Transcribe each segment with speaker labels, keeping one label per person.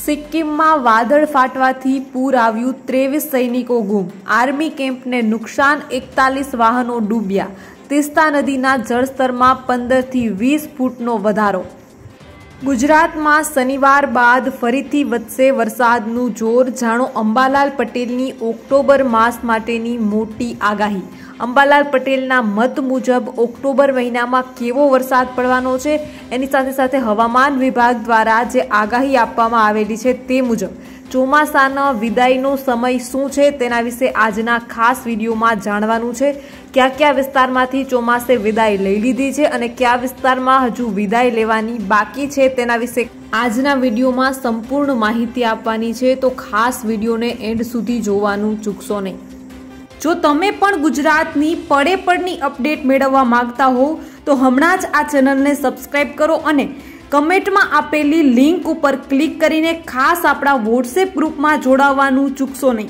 Speaker 1: સિક્કિમમાં વાદળ ફાટવાથી પૂર આવ્યું, 23 સૈનિકો ગુમ, આર્મી કેમ્પને નુકસાન, 41 વાહનો ડૂબ્યા, તીસ્તા નદીના જળસ્તરમાં 15 થી 20 ફૂટનો વધારો। ગુજરાતમાં શનિવાર બાદ ફરીથી વધશે વરસાદનું જોર, જાણો અંબાલાલ પટેલની ઓક્ટોબર માસ માટેની મોટી આગાહી। અંબાલાલ પટેલના મત મુજબ ઓક્ટોબર મહિનામાં કેવો વરસાદ પડવાનો છે, એની સાથે સાથે હવામાન વિભાગ દ્વારા જે આગાહી આપવામાં આવેલી છે તે મુજબ ચોમાસાના વિદાયનો સમય શું છે તેના વિશે આજના ખાસ વિડીયોમાં જાણવાનું છે। કયા કયા વિસ્તારમાંથી ચોમાસે વિદાય લઈ લીધી છે અને કયા વિસ્તારમાં હજુ વિદાય લેવાની બાકી છે તેના વિશે આજના વિડીયોમાં સંપૂર્ણ માહિતી આપવાની છે, તો ખાસ વિડીયોને એન્ડ સુધી જોવાનું ચૂકશો નહીં। જો તમે પણ ગુજરાતની પડે પડની અપડેટ મેળવવા માંગતા હો તો હમણાં જ આ ચેનલને સબસ્ક્રાઇબ કરો અને કમેન્ટમાં આપેલી લિંક ઉપર ક્લિક કરીને ખાસ આપણા વોટ્સએપ ગ્રુપમાં જોડાવવાનું ચૂકશો નહીં।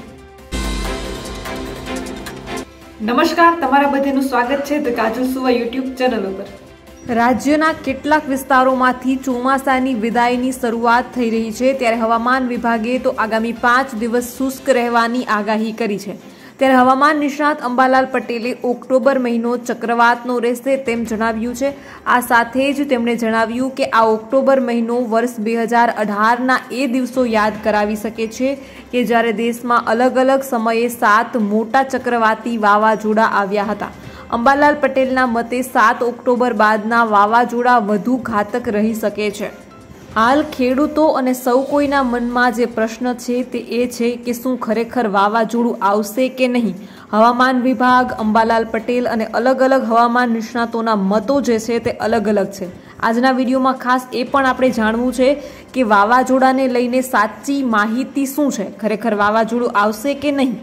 Speaker 1: નમસ્કાર, તમારા બધાનું સ્વાગત છે ધ કાજલ સુવા યુટ્યુબ ચેનલ ઉપર। રાજ્યના કેટલાક વિસ્તારોમાંથી ચોમાસાની વિદાયની શરૂઆત થઈ રહી છે, ત્યારે હવામાન વિભાગે તો આગામી 5 દિવસ શુષ્ક રહેવાની આગાહી કરી છે। ત્યારે હવામાન નિષ્ણાત અંબાલાલ પટેલે ઓક્ટોબર મહિનો ચક્રવાતનો રહેશે તેમ જણાવ્યું છે। આ સાથે જ તેમણે જણાવ્યું કે આ ઓક્ટોબર મહિનો વર્ષ 2018ના એ દિવસો યાદ કરાવી શકે છે કે જ્યારે દેશમાં અલગ અલગ સમયે 7 મોટા ચક્રવાતી વાવાઝોડા આવ્યા હતા। અંબાલાલ પટેલના મતે 7 ઓક્ટોબર બાદના વાવાઝોડા વધુ ઘાતક રહી શકે છે। હાલ ખેડૂતો અને સૌ કોઈના મનમાં જે પ્રશ્ન છે તે એ છે કે શું ખરેખર વાવાઝોડું આવશે કે નહીં। હવામાન વિભાગ, અંબાલાલ પટેલ અને અલગ અલગ હવામાન નિષ્ણાતોના મતો જે છે તે અલગ અલગ છે। આજના વિડીયોમાં ખાસ એ પણ આપણે જાણવું છે કે વાવાઝોડાને લઈને સાચી માહિતી શું છે, ખરેખર વાવાઝોડું આવશે કે નહીં।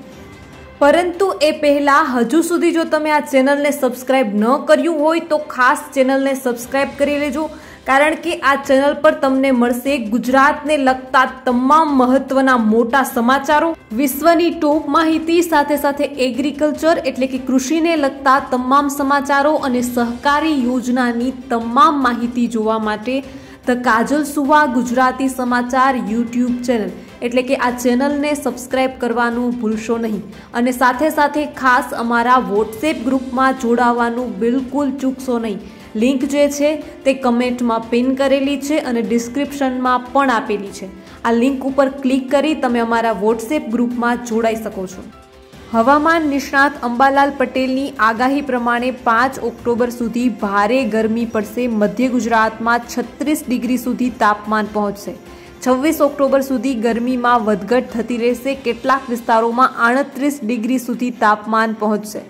Speaker 1: પરંતુ એ પહેલાં હજુ સુધી જો તમે આ ચેનલને સબસ્ક્રાઇબ ન કર્યું હોય તો ખાસ ચેનલને સબસ્ક્રાઇબ કરી લેજો, કારણ કે આ ચેનલ પર તમને મળશે ગુજરાતને લગતા તમામ મહત્વના મોટા સમાચારો, વિશ્વની ટોપ માહિતી, સાથે સાથે એગ્રીકલ્ચર એટલે કે કૃષિને લગતા તમામ સમાચારો અને સહકારી યોજનાની તમામ માહિતી જોવા માટે ધ કાજલ સુવા ગુજરાતી સમાચાર યુટ્યુબ ચેનલ એટલે કે આ ચેનલને સબસ્ક્રાઇબ કરવાનું ભૂલશો નહીં અને સાથે સાથે ખાસ અમારા વોટ્સએપ ગ્રુપમાં જોડાવાનું બિલકુલ ચૂકશો નહીં। લિંક જે છે તે કમેન્ટમાં પિન કરેલી છે અને ડિસ્ક્રિપ્શનમાં પણ આપેલી છે। આ લિંક ઉપર ક્લિક કરી તમે અમારા વોટ્સએપ ગ્રુપમાં જોડાઈ શકો છો। હવામાન નિષ્ણાત અંબાલાલ પટેલની આગાહી પ્રમાણે 5 ઓક્ટોબર સુધી ભારે ગરમી પડશે। મધ્ય ગુજરાતમાં 36 ડિગ્રી સુધી તાપમાન પહોંચશે। 26 ઓક્ટોબર સુધી ગરમીમાં વધઘટ થતી રહેશે। કેટલાક વિસ્તારોમાં 38 ડિગ્રી સુધી તાપમાન પહોંચશે।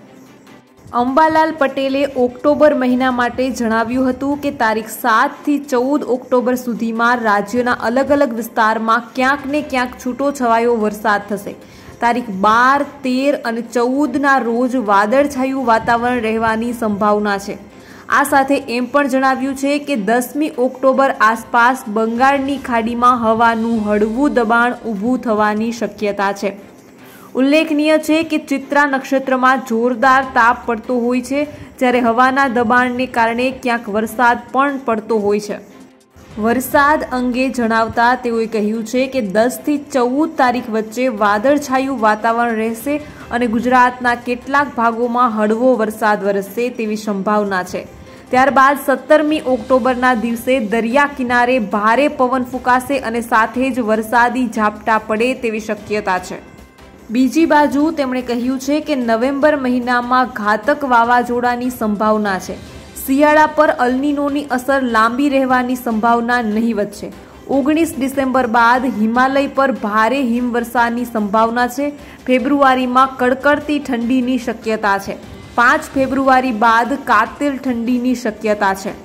Speaker 1: અંબાલાલ પટેલે ઓક્ટોબર મહિના માટે જણાવ્યું હતું કે તારીખ 7 થી 14 ઓક્ટોબર સુધીમાં રાજ્યના અલગ અલગ વિસ્તારમાં ક્યાંક ને ક્યાંક છૂટો છવાયો વરસાદ થશે। તારીખ 12, 13 અને 14ના રોજ વાદળછાયું વાતાવરણ રહેવાની સંભાવના છે। આ સાથે એમ પણ જણાવ્યું છે કે 10મી ઓક્ટોબર આસપાસ બંગાળની ખાડીમાં હવાનું હળવું દબાણ ઊભું થવાની શક્યતા છે। ઉલ્લેખનીય છે કે ચિત્રા નક્ષત્રમાં જોરદાર તાપ પડતો હોય છે, જ્યારે હવાના દબાણને કારણે ક્યાંક વરસાદ પણ પડતો હોય છે। વરસાદ અંગે જણાવતા તેઓએ કહ્યું છે કે 10 થી 14 તારીખ વચ્ચે વાદળછાયું વાતાવરણ રહેશે અને ગુજરાતના કેટલાક ભાગોમાં હળવો વરસાદ વરસશે તેવી સંભાવના છે। ત્યારબાદ 17મી ઓક્ટોબરના દિવસે દરિયા કિનારે ભારે પવન ફૂંકાશે અને સાથે જ વરસાદી ઝાપટા પડે તેવી શક્યતા છે। બીજી બાજુ તેમણે કહ્યું છે કે નવેમ્બર મહિનામાં ઘાતક વાવાઝોડાની સંભાવના છે। શિયાળા પર અલ્નીનોની અસર લાંબી રહેવાની સંભાવના નહીવત છે। 19 ડિસેમ્બર બાદ હિમાલય પર ભારે હિમવર્ષાની સંભાવના છે। ફેબ્રુઆરીમાં કડકડતી ઠંડીની શક્યતા છે। 5 ફેબ્રુઆરી બાદ કાતિલ ઠંડીની શક્યતા છે।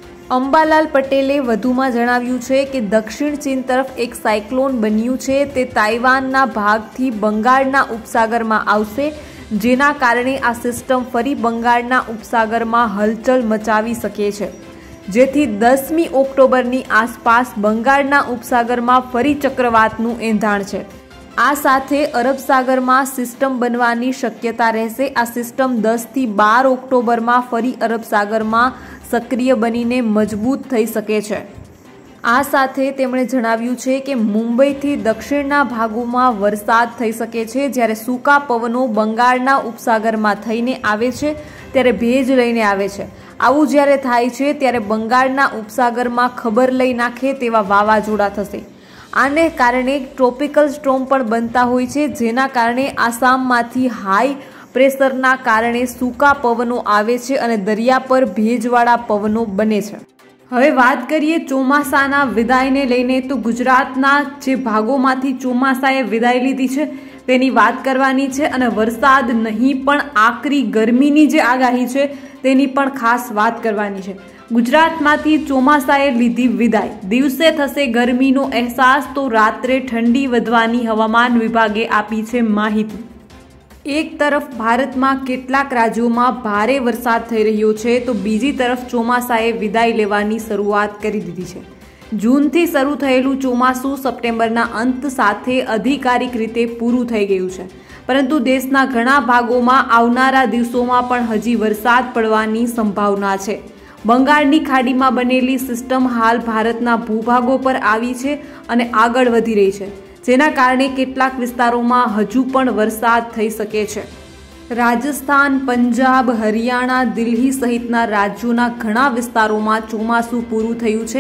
Speaker 1: અંબાલાલ પટેલે વધુમાં જણાવ્યું છે કે દક્ષિણ ચીન તરફ એક સાયક્લોન બન્યું છે, તે તાઇવાનના ભાગથી બંગાળના ઉપસાગરમાં આવશે, જેના કારણે આ સિસ્ટમ ફરી બંગાળના ઉપસાગરમાં હલચલ મચાવી શકે છે, જેથી 10મી ઓક્ટોબરની આસપાસ બંગાળના ઉપસાગરમાં ફરી ચક્રવાતનું એંધાણ છે। આ સાથે અરબ સાગરમાં સિસ્ટમ બનવાની શક્યતા રહેશે। આ સિસ્ટમ 10 થી 12 ઓક્ટોબરમાં ફરી અરબ સાગરમાં સક્રિય બનીને મજબૂત થઈ શકે છે। આ સાથે તેમણે જણાવ્યું છે કે મુંબઈથી દક્ષિણના ભાગોમાં વરસાદ થઈ શકે છે, જ્યારે સૂકા પવનો બંગાળના ઉપસાગરમાં થઈને આવે છે ત્યારે ભેજ લઈને આવે છે. આવું જ્યારે થાય છે ત્યારે બંગાળના ઉપસાગરમાં ખબર લઈ નાખે તેવા વાવાઝોડા થશે. આને કારણે ટ્રોપિકલ સ્ટોર્મ પણ બનતા હોય છે, જેના કારણે આસામમાંથી હાઈ પ્રેશરના કારણે સૂકા પવનો આવે છે અને દરિયા પર ભેજવાળા પવનો બને છે. હવે વાત કરીએ ચોમાસાના વિદાયને લઈને, તો ગુજરાતના જે ભાગોમાંથી ચોમાસાએ વિદાય લીધી છે તેની વાત કરવાની છે અને વરસાદ નહીં પણ આકરી ગરમીની જે આગાહી છે તેની પણ ખાસ વાત કરવાની છે. ગુજરાતમાંથી ચોમાસાએ લીધી વિદાય, દિવસે થશે ગરમીનો અહેસાસ તો રાત્રે ઠંડી વધવાની હવામાન વિભાગે આપી છે માહિતી. એક તરફ ભારતમાં કેટલાક રાજ્યોમાં ભારે વરસાદ થઈ રહ્યો છે, તો બીજી તરફ ચોમાસાએ વિદાય લેવાની શરૂઆત કરી દીધી છે. જૂનથી શરૂ થયેલું ચોમાસું સપ્ટેમ્બરના અંત સાથે અધિકારિક રીતે પૂરું થઈ ગયું છે, પરંતુ દેશના ઘણા ભાગોમાં આવનારા દિવસોમાં પણ હજી વરસાદ પડવાની સંભાવના છે. બંગાળની ખાડીમાં બનેલી સિસ્ટમ હાલ ભારતના ભૂભાગો પર આવી છે અને આગળ વધી રહી છે, જેના કારણે કેટલાક વિસ્તારોમાં હજુ પણ વરસાદ થઈ શકે છે. રાજસ્થાન, પંજાબ, હરિયાણા, દિલ્હી સહિતના રાજ્યોના ઘણા વિસ્તારોમાં ચોમાસું પૂરું થયું છે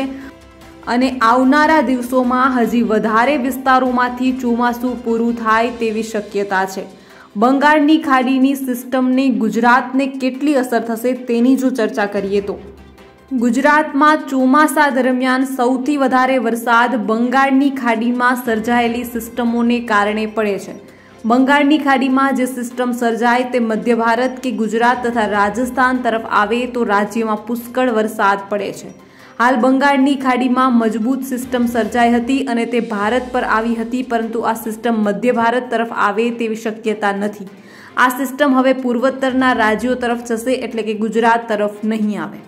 Speaker 1: અને આવનારા દિવસોમાં હજી વધારે વિસ્તારોમાંથી ચોમાસું પૂરું થાય તેવી શક્યતા છે. બંગાળની ખાડીની સિસ્ટમની ગુજરાતને કેટલી અસર થશે તેની જો ચર્ચા કરીએ તો ગુજરાતમાં ચોમાસા દરમિયાન સૌથી વધારે વરસાદ બંગાળની ખાડીમાં સર્જાયેલી સિસ્ટમોને કારણે પડે છે. બંગાળની ખાડીમાં જે સિસ્ટમ સર્જાય તે મધ્ય ભારત કે ગુજરાત તથા રાજસ્થાન તરફ આવે તો રાજ્યમાં પુષ્કળ વરસાદ પડે છે. હાલ બંગાળની ખાડીમાં મજબૂત સિસ્ટમ સર્જાઈ હતી અને તે ભારત પર આવી હતી, પરંતુ આ સિસ્ટમ મધ્ય ભારત તરફ આવે તેવી શક્યતા નથી. આ સિસ્ટમ હવે પૂર્વોત્તરના રાજ્યો તરફ જશે, એટલે કે ગુજરાત તરફ નહીં આવે.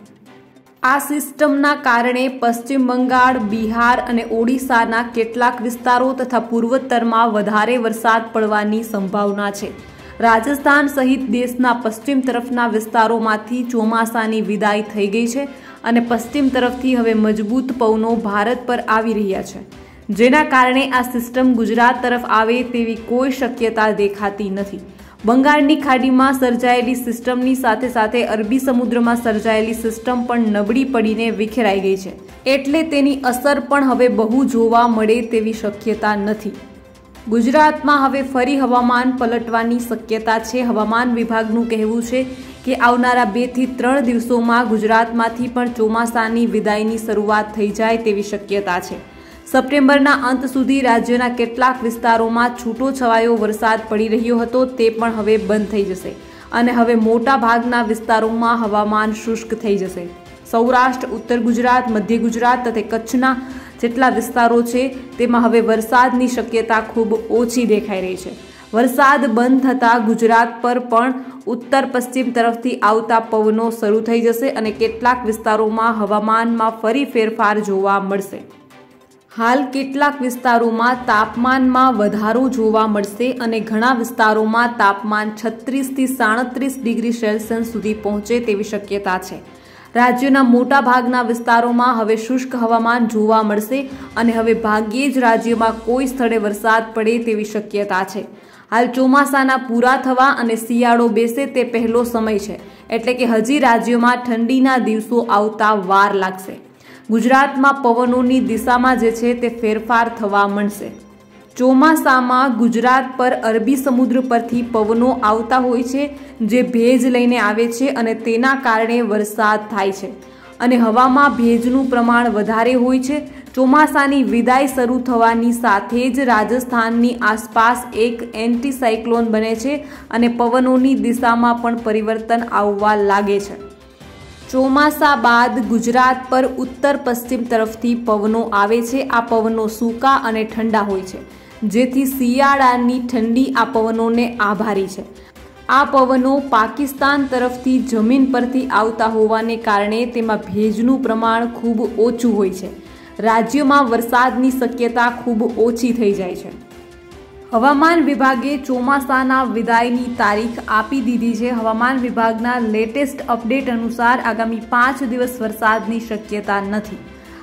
Speaker 1: આ સિસ્ટમના કારણે પશ્ચિમ બંગાળ, બિહાર અને ઓડિશાના કેટલાક વિસ્તારો તથા પૂર્વોત્તરમાં વધારે વરસાદ પડવાની સંભાવના છે. રાજસ્થાન સહિત દેશના પશ્ચિમ તરફના વિસ્તારોમાંથી ચોમાસાની વિદાય થઈ ગઈ છે અને પશ્ચિમ તરફથી હવે મજબૂત પવનો ભારત પર આવી રહ્યા છે, જેના કારણે આ સિસ્ટમ ગુજરાત તરફ આવે તેવી કોઈ શક્યતા દેખાતી નથી. બંગાળની ખાડીમાં સર્જાયેલી સિસ્ટમની સાથે સાથે અરબી સમુદ્રમાં સર્જાયેલી સિસ્ટમ પણ નબળી પડીને વિખેરાઈ ગઈ છે, એટલે તેની અસર પણ હવે બહુ જોવા મળે તેવી શક્યતા નથી. ગુજરાતમાં હવે ફરી હવામાન પલટવાની શક્યતા છે. હવામાન વિભાગનું કહેવું છે કે આવનારા 2 થી 3 દિવસોમાં ગુજરાતમાંથી પણ ચોમાસાની વિદાયની શરૂઆત થઈ જાય તેવી શક્યતા છે. સપ્ટેમ્બરના અંત સુધી રાજ્યના કેટલાક વિસ્તારોમાં છૂટો છવાયો વરસાદ પડી રહ્યો હતો, તે પણ હવે બંધ થઈ જશે અને હવે મોટા ભાગના વિસ્તારોમાં હવામાન શુષ્ક થઈ જશે. સૌરાષ્ટ્ર, ઉત્તર ગુજરાત, મધ્ય ગુજરાત તથા કચ્છના જેટલા વિસ્તારો છે તેમાં હવે વરસાદની શક્યતા ખૂબ ઓછી દેખાઈ રહી છે. વરસાદ બંધ થતાં ગુજરાત પર પણ ઉત્તર પશ્ચિમ તરફથી આવતા પવનો શરૂ થઈ જશે અને કેટલાક વિસ્તારોમાં હવામાનમાં ફરી ફેરફાર જોવા મળશે. હાલ કેટલાક વિસ્તારોમાં તાપમાનમાં વધારો જોવા મળશે અને ઘણા વિસ્તારોમાં તાપમાન 36 થી 37 ડિગ્રી સેલ્સિયસ સુધી પહોંચે તેવી શક્યતા છે. રાજ્યના મોટા ભાગના વિસ્તારોમાં હવે શુષ્ક હવામાન જોવા મળશે અને હવે ભાગ્યે જ રાજ્યમાં કોઈ સ્થળે વરસાદ પડે તેવી શક્યતા છે. હાલ ચોમાસાના પૂરા થવા અને શિયાળો બેસે તે પહેલો સમય છે, એટલે કે હજી રાજ્યમાં ઠંડીના દિવસો આવતા વાર લાગશે. ગુજરાતમાં પવનોની દિશામાં જે છે તે ફેરફાર થવા મળશે. ચોમાસામાં ગુજરાત પર અરબી સમુદ્ર પરથી પવનો આવતા હોય છે, જે ભેજ લઈને આવે છે અને તેના કારણે વરસાદ થાય છે અને હવામાં ભેજનું પ્રમાણ વધારે હોય છે. ચોમાસાની વિદાય શરૂ થવાની સાથે જ રાજસ્થાનની આસપાસ એક એન્ટી સાયક્લોન બને છે અને પવનોની દિશામાં પણ પરિવર્તન આવવા લાગે છે. ચોમાસા બાદ ગુજરાત પર ઉત્તર પશ્ચિમ તરફથી પવનો આવે છે. આ પવનો સૂકા અને ઠંડા હોય છે, જેથી શિયાળાની ઠંડી આ પવનોને આભારી છે. આ પવનો પાકિસ્તાન તરફથી જમીન પરથી આવતા હોવાને કારણે તેમાં ભેજનું પ્રમાણ ખૂબ ઓછું હોય છે. રાજ્યમાં વરસાદની શક્યતા ખૂબ ઓછી થઈ જાય છે. હવામાન વિભાગે ચોમાસાના વિદાયની તારીખ આપી દીધી છે. હવામાન વિભાગના લેટેસ્ટ અપડેટ અનુસાર આગામી 5 દિવસ વરસાદની શક્યતા નથી.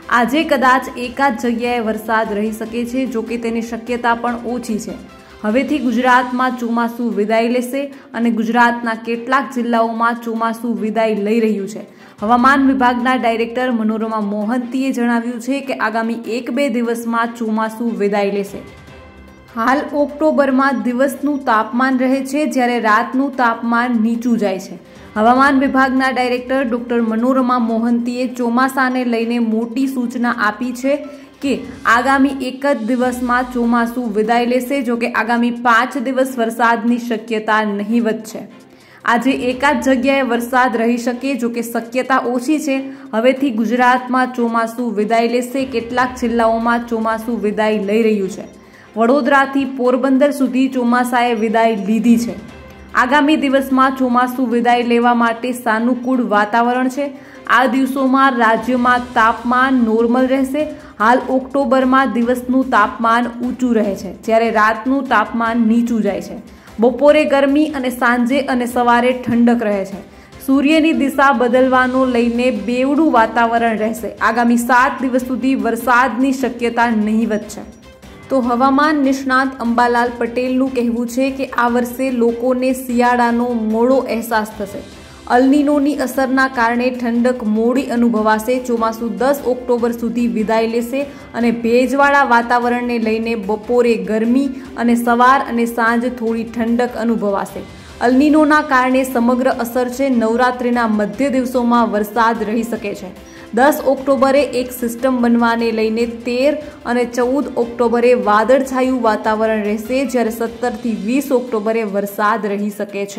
Speaker 1: આજે કદાચ એકાદ જગ્યાએ વરસાદ રહી શકે છે, જો કે તેની શક્યતા પણ ઓછી છે. હવેથી ગુજરાતમાં ચોમાસું વિદાય લેશે અને ગુજરાતના કેટલાક જિલ્લાઓમાં ચોમાસું વિદાય લઈ રહ્યું છે. હવામાન વિભાગના ડાયરેક્ટર મનોરમા મોહંતીએ જણાવ્યું છે કે આગામી 1-2 દિવસમાં ચોમાસું વિદાય લેશે. હાલ ઓક્ટોબરમાં દિવસનું તાપમાન રહે છે, જ્યારે રાતનું તાપમાન નીચું જાય છે. હવામાન વિભાગના ડાયરેક્ટર ડોક્ટર મનોરમા મોહંતીએ ચોમાસાને લઈને મોટી સૂચના આપી છે કે આગામી 1 જ દિવસમાં ચોમાસું વિદાય લેશે. જો કે આગામી 5 દિવસ વરસાદની શક્યતા નહીવત છે. આજે એકાદ જગ્યાએ વરસાદ રહી શકે, જો કે શક્યતા ઓછી છે. હવેથી ગુજરાતમાં ચોમાસું વિદાય લેશે. કેટલાક જિલ્લાઓમાં ચોમાસું વિદાય લઈ રહ્યું છે. વડોદરાથી પોરબંદર સુધી ચોમાસાએ વિદાય લીધી છે. આગામી દિવસમાં ચોમાસું વિદાય લેવા માટે સાનુકૂળ વાતાવરણ છે. આ દિવસોમાં રાજ્યમાં તાપમાન નોર્મલ રહેશે. હાલ ઓક્ટોબરમાં દિવસનું તાપમાન ઊંચું રહે છે, જ્યારે રાતનું તાપમાન નીચું જાય છે. બપોરે ગરમી અને સાંજે અને સવારે ઠંડક રહે છે. સૂર્યની દિશા બદલવાનો લઈને બેવડું વાતાવરણ રહેશે. આગામી 7 દિવસ સુધી વરસાદની શક્યતા નહીવત છે. તો હવામાન નિષ્ણાત અંબાલાલ પટેલનું કહેવું છે કે આ વર્ષે લોકોને શિયાળાનો મોડો અહેસાસ થશે. અલનીનોની અસરના કારણે ઠંડક મોડી અનુભવાશે. ચોમાસું 10 ઓક્ટોબર સુધી વિદાય લેશે અને ભેજવાળા વાતાવરણને લઈને બપોરે ગરમી અને સવાર અને સાંજ થોડી ઠંડક અનુભવાશે. અલનીનોના કારણે સમગ્ર અસર છે. નવરાત્રિના મધ્ય દિવસોમાં વરસાદ રહી શકે છે. 10 ઓક્ટોબરે એક સિસ્ટમ બનવાને લઈને 13 અને 14 ઓક્ટોબરે વાદળછાયું વાતાવરણ રહેશે, જ્યારે 17 થી 20 ઓક્ટોબરે વરસાદ રહી શકે છે.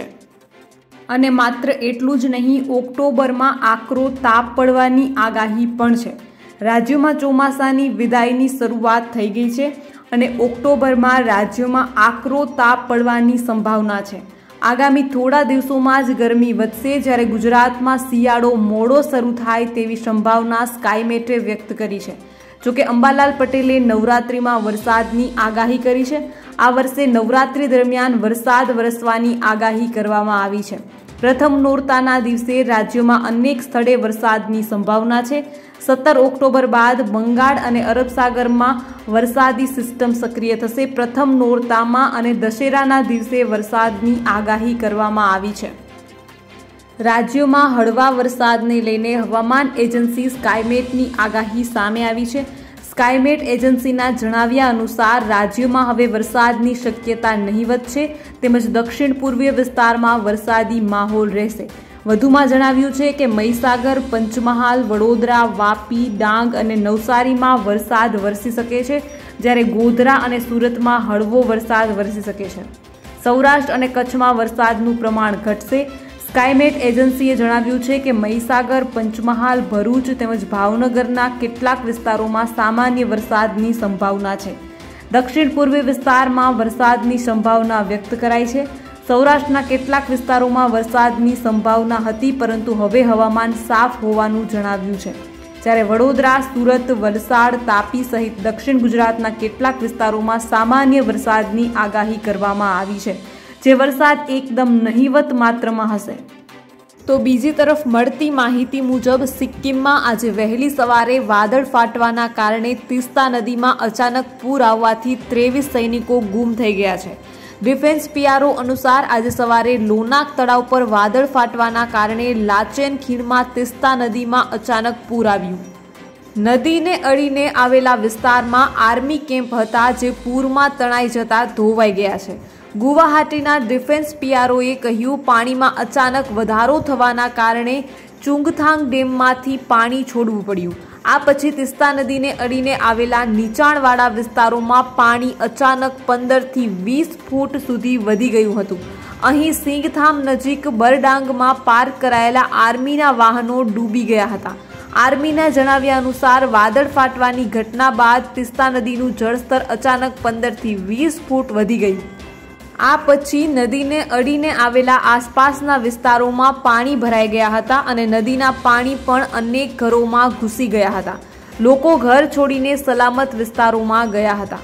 Speaker 1: અને માત્ર એટલું જ નહીં, ઓક્ટોબરમાં આકરો તાપ પડવાની આગાહી પણ છે. રાજ્યમાં ચોમાસાની વિદાયની શરૂઆત થઈ ગઈ છે અને ઓક્ટોબરમાં રાજ્યમાં આકરો તાપ પડવાની સંભાવના છે. આગામી થોડા દિવસોમાં જ ગરમી વધશે, જ્યારે ગુજરાતમાં શિયાળો મોડો શરૂ થાય તેવી સંભાવના સ્કાયમેટે વ્યક્ત કરી છે. જોકે અંબાલાલ પટેલે નવરાત્રિમાં વરસાદની આગાહી કરી છે. આ વર્ષે નવરાત્રિ દરમિયાન વરસાદ વરસવાની આગાહી કરવામાં આવી છે. પ્રથમ નોરતાના દિવસે રાજ્યમાં અનેક સ્થળે વરસાદની સંભાવના છે. 17 ઓક્ટોબર બાદ બંગાળ અને અરબ સાગરમાં વરસાદી સિસ્ટમ સક્રિય થશે. પ્રથમ નોરતામાં અને દશેરાના દિવસે વરસાદની આગાહી કરવામાં આવી છે. રાજ્યમાં હળવા વરસાદને લઈને હવામાન એજન્સી સ્કાયમેટની આગાહી સામે આવી છે. સ્કાયમેટ એજન્સીના જણાવ્યા અનુસાર રાજ્યમાં હવે વરસાદની શક્યતા નહીવત છે, તેમજ દક્ષિણ પૂર્વીય વિસ્તારમાં વરસાદી માહોલ રહેશે. વધુમાં જણાવ્યું છે કે મહીસાગર, પંચમહાલ, વડોદરા, વાપી, ડાંગ અને નવસારીમાં વરસાદ વરસી શકે છે, જ્યારે ગોધરા અને સુરતમાં હળવો વરસાદ વરસી શકે છે. સૌરાષ્ટ્ર અને કચ્છમાં વરસાદનું પ્રમાણ ઘટશે. સ્કાયમેટ એજન્સીએ જણાવ્યું છે કે મહીસાગર, પંચમહાલ, ભરૂચ તેમજ ભાવનગરના કેટલાક વિસ્તારોમાં સામાન્ય વરસાદની સંભાવના છે. દક્ષિણ પૂર્વી વિસ્તારમાં વરસાદની સંભાવના વ્યક્ત કરાઈ છે. સૌરાષ્ટ્રના કેટલાક વિસ્તારોમાં વરસાદની સંભાવના હતી, પરંતુ હવે હવામાન સાફ હોવાનું જણાવ્યું છે. જ્યારે વડોદરા, સુરત, વલસાડ, તાપી સહિત દક્ષિણ ગુજરાતના કેટલાક વિસ્તારોમાં સામાન્ય વરસાદની આગાહી કરવામાં આવી છે, જે વરસાદ એકદમ નહીવત માત્રામાં હશે. તો બીજી તરફ મળતી માહિતી મુજબ સિક્કિમમાં આજે વહેલી સવારે વાદળ ફાટવાના કારણે તીસ્તા નદીમાં અચાનક પૂર આવવાથી 23 સૈનિકો ગુમ થઈ ગયા છે. ડિફેન્સ પીઆરઓ અનુસાર આજે સવારે લોનાક તળાવ પર વાદળ ફાટવાના કારણે લાચેન ખીણમાં તીસ્તા નદીમાં અચાનક પૂર આવ્યું. નદીને અડીને આવેલા વિસ્તારમાં આર્મી કેમ્પ હતા, જે પૂરમાં તણાઈ જતા ધોવાઈ ગયા છે. ગુવાહાટીના ડિફેન્સ પીઆરઓએ કહ્યું, પાણીમાં અચાનક વધારો થવાના કારણે ચુંગથાંગ ડેમમાંથી પાણી છોડવું પડ્યું. આ પછી તીસ્તા નદીને અડીને આવેલા નીચાણવાળા વિસ્તારોમાં પાણી અચાનક 15 થી 20 ફૂટ સુધી વધી ગયું હતું. અહીં સિંગથામ નજીક બરડાંગમાં પાર્ક કરાયેલા આર્મીના વાહનો ડૂબી ગયા હતા. આર્મીના જણાવ્યા અનુસાર વાદળ ફાટવાની ઘટના બાદ તીસ્તા નદીનું જળસ્તર અચાનક 15 થી 20 ફૂટ વધી ગયું. આ પછી નદીને અડીને આવેલા આસપાસના વિસ્તારોમાં પાણી ભરાઈ ગયા હતા અને નદીના પાણી પણ અનેક ઘરોમાં ઘૂસી ગયા હતા. લોકો ઘર છોડીને સલામત વિસ્તારોમાં ગયા હતા.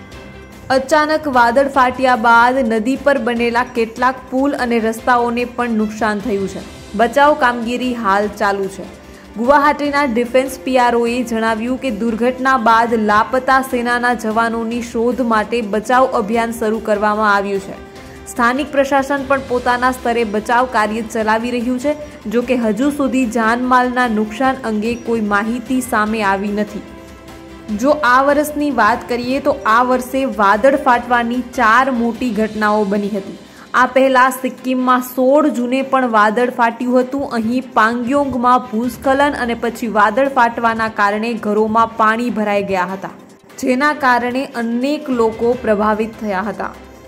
Speaker 1: અચાનક વાદળ ફાટ્યા બાદ નદી પર બનેલા કેટલાક પુલ અને રસ્તાઓને પણ નુકસાન થયું છે. બચાવ કામગીરી હાલ ચાલુ છે. ગુવાહાટીના ડિફેન્સ પીઆરઓએ જણાવ્યું કે દુર્ઘટના બાદ લાપતા સેનાના જવાનોની શોધ માટે બચાવ અભિયાન શરૂ કરવામાં આવ્યું છે। સ્થાનિક પ્રશાસન પણ પોતાના સ્તરે બચાવ કાર્ય ચલાવી રહ્યું છે, જો કે હજુ સુધી જાનમાલના નુકસાન અંગે કોઈ માહિતી સામે આવી નથી। જો આ વર્ષની વાત કરીએ તો આ વર્ષે વાદળ ફાટવાની 4 મોટી ઘટનાઓ બની હતી। આ પહેલા સિક્કિમમાં 16 જૂને પણ વાદળ ફાટ્યું હતું। અહીં પાંગ્યોંગમાં ભૂસ્ખલન અને પછી વાદળ ફાટવાના કારણે ઘરોમાં પાણી ભરાઈ ગયા હતા, જેના કારણે અનેક લોકો પ્રભાવિત થયા હતા।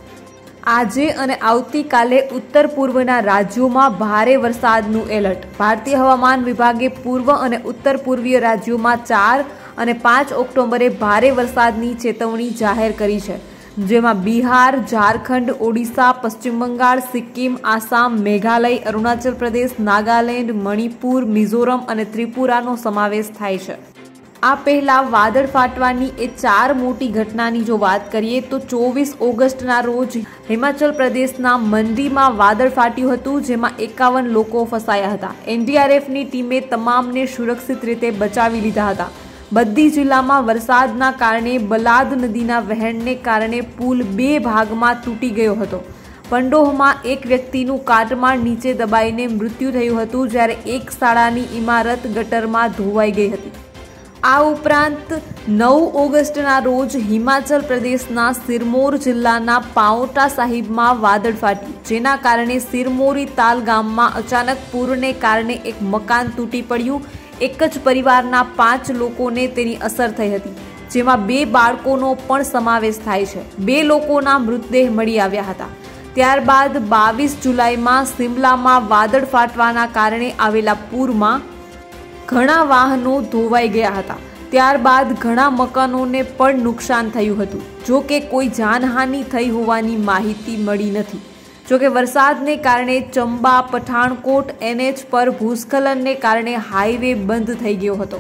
Speaker 1: આજે અને આવતીકાલે ઉત્તર પૂર્વના રાજ્યોમાં ભારે વરસાદનું એલર્ટ। ભારતીય હવામાન વિભાગે પૂર્વ અને ઉત્તર પૂર્વીય રાજ્યોમાં 4 અને 5 ઓક્ટોબરે ભારે વરસાદની ચેતવણી જાહેર કરી છે, જેમાં બિહાર, ઝારખંડ, ઓડિશા, પશ્ચિમ બંગાળ, સિક્કિમ, આસામ, મેઘાલય, અરુણાચલ પ્રદેશ, નાગાલેન્ડ, મણિપુર, મિઝોરમ અને ત્રિપુરાનો સમાવેશ થાય છે। આ પહેલા વાદળ ફાટવાની એ 4 મોટી ઘટનાની જો વાત કરીએ તો 24 ઓગસ્ટના રોજ હિમાચલ પ્રદેશના મંડીમાં વાદળ ફાટ્યું હતું, જેમાં 51 લોકો ફસાયા હતા। એનડીઆરએફની ટીમે તમામને સુરક્ષિત રીતે બચાવી લીધા હતા। બધી જિલ્લામાં વરસાદના કારણે બલાદ નદીના વહેણને કારણે પુલ 2 ભાગમાં તૂટી ગયો હતો। પંડોહમાં એક વ્યક્તિનું કાટમાળ નીચે દબાઈને મૃત્યુ થયું હતું, જ્યારે એક શાળાની ઇમારત ગટરમાં ધોવાઈ ગઈ હતી। આ ઉપરાંત 9 ઓગસ્ટના રોજ હિમાચલ પ્રદેશના સિરમોર જિલ્લાના પાઓટા સાહિબમાં વાદળ ફાટ્યું, જેના કારણે સિરમોરી તાલ ગામમાં અચાનક પૂરને કારણે એક મકાન તૂટી પડ્યું। એક જ પરિવારના 5 લોકોને તેની અસર થઈ હતી, જેમાં 2 બાળકોનો પણ સમાવેશ થાય છે। 2 લોકોના મૃતદેહ મળી આવ્યા હતા। ત્યારબાદ 22 જુલાઈમાં શિમલામાં વાદળ ફાટવાના કારણે આવેલા પૂરમાં ઘણા વાહનો ધોવાઈ ગયા હતા। ત્યારબાદ ઘણા મકાનોને પણ નુકસાન થયું હતું, જો કે કોઈ જાનહાનિ થઈ હોવાની માહિતી મળી નથી। જોકે વરસાદને કારણે ચંબા પઠાણકોટ NH પર ભૂસ્ખલનને કારણે હાઈવે બંધ થઈ ગયો હતો।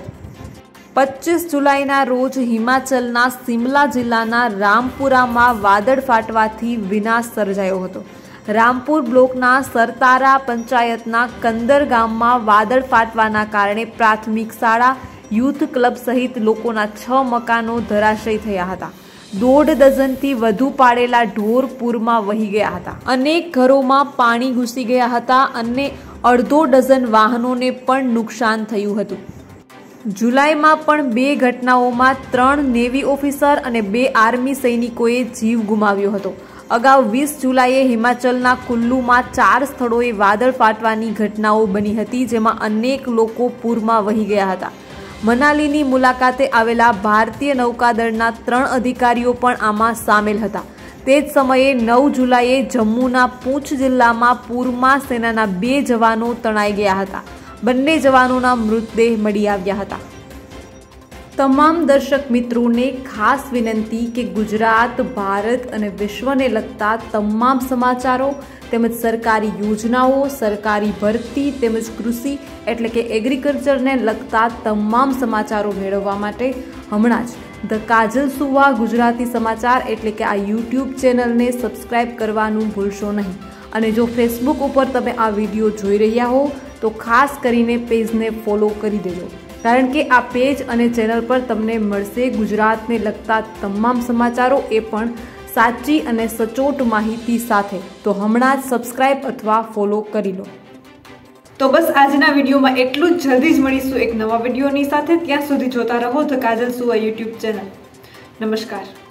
Speaker 1: 25 જુલાઈના રોજ હિમાચલના શિમલા જિલ્લાના રામપુરામાં વાદળ ફાટવાથી વિનાશ સર્જાયો હતો। રામપુર બ્લોકના સરતારા પંચાયતના કંદર ગામમાં વાદળ ફાટવાના કારણે પ્રાથમિક શાળા, યુથ ક્લબ સહિત લોકોના 6 મકાનો ધરાશયી થયા હતા। 1.5 ડઝનથી વધુ પાળેલા ઢોર પૂરમાં વહી ગયા હતા। અનેક ઘરોમાં પાણી ઘૂસી ગયા હતા અને અડધો ડઝન વાહનોને પણ નુકસાન થયું હતું। જુલાઈમાં પણ 2 ઘટનાઓમાં 3 નેવી ઓફિસર અને 2 આર્મી સૈનિકોએ જીવ ગુમાવ્યો હતો। અગાઉ 20 જુલાઈએ હિમાચલના કુલ્લુમાં 4 સ્થળોએ વાદળ ફાટવાની ઘટનાઓ બની હતી, જેમાં અનેક લોકો પૂરમાં વહી ગયા હતા। મનાલીની મુલાકાતે આવેલા ભારતીય નૌકાદળના 3 અધિકારીઓ પણ આમાં સામેલ હતા। તે જ સમયે 9 જુલાઈએ જમ્મુના પૂંછ જિલ્લામાં પૂરમાં સેનાના 2 જવાનો તણાઈ ગયા હતા। બંને જવાનોના મૃતદેહ મળી આવ્યા હતા। તમામ દર્શક મિત્રોને ખાસ વિનંતી કે ગુજરાત, ભારત અને વિશ્વને લગતા તમામ સમાચારો તેમજ સરકારી યોજનાઓ, સરકારી ભરતી તેમજ કૃષિ એટલે કે એગ્રીકલ્ચરને લગતા તમામ સમાચારો મેળવવા માટે હમણાં જ ધ કાજલ સુવા ગુજરાતી સમાચાર એટલે કે આ યુટ્યુબ ચેનલને સબસ્ક્રાઇબ કરવાનું ભૂલશો નહીં। અને જો ફેસબુક ઉપર તમે આ વિડીયો જોઈ રહ્યા હો તો ખાસ કરીને પેજને ફોલો કરી દેજો, કારણ કે આ પેજ અને ચેનલ પર તમને મળશે ગુજરાતને લગતા તમામ સમાચારો, એ પણ સાચી અને સચોટ માહિતી સાથે। તો હમણાં જ સબસ્ક્રાઇબ અથવા ફોલો કરી લો। તો બસ આજના વિડીયોમાં એટલું જ। જલ્દી જ મળીશું એક નવા વિડીયોની સાથે। ત્યાં સુધી જોતા રહો ધ કાજલ સુવા યુટ્યુબ ચેનલ। નમસ્કાર।